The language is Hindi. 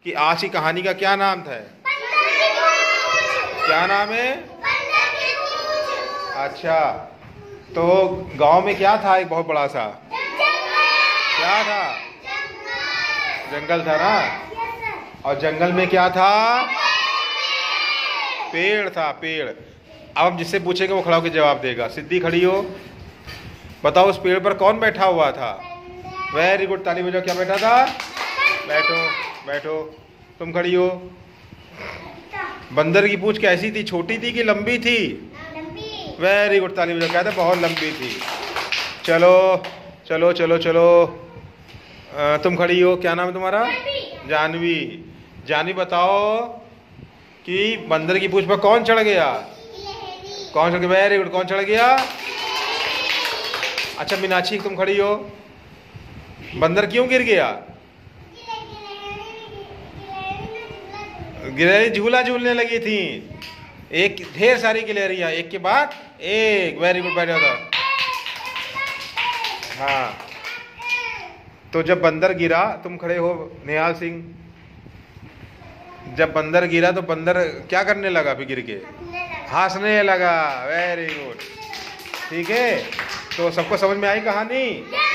कि आज की कहानी का क्या नाम था? क्या नाम है? अच्छा, तो गांव में क्या था? एक बहुत बड़ा सा क्या था? जंगल था ना। और जंगल में क्या था? पेड़ था, पेड़। अब हम जिससे पूछेंगे वो खड़ा होकर जवाब देगा। सिद्धि खड़ी हो, बताओ उस पेड़ पर कौन बैठा हुआ था? वेरी गुड, ताली बजाओ। क्या बैठा था? बैठो बैठो। तुम खड़ी हो। बंदर की पूंछ कैसी थी? छोटी थी कि लंबी थी? वेरी गुड, ताली बजाओ। क्या था? बहुत लंबी थी। चलो चलो चलो चलो, तुम खड़ी हो। क्या नाम है तुम्हारा? जानवी। जानवी, बताओ कि बंदर की पूंछ पर कौन चढ़ गया? कौन चढ़ गया? वेरी गुड, कौन चढ़ गया? अच्छा मीनाक्षी, तुम खड़ी हो। बंदर क्यों गिर गया? गिलहरी झूला झूलने लगी थी। एक ढेर सारी गिलहरियां एक के बाद एक। वेरी गुड, बैठो था। हाँ, तो जब बंदर गिरा, तुम खड़े हो निहाल सिंह। जब बंदर गिरा तो बंदर क्या करने लगा? फिर गिर के हंसने लगा। वेरी गुड, ठीक है। तो सबको समझ में आई कहानी?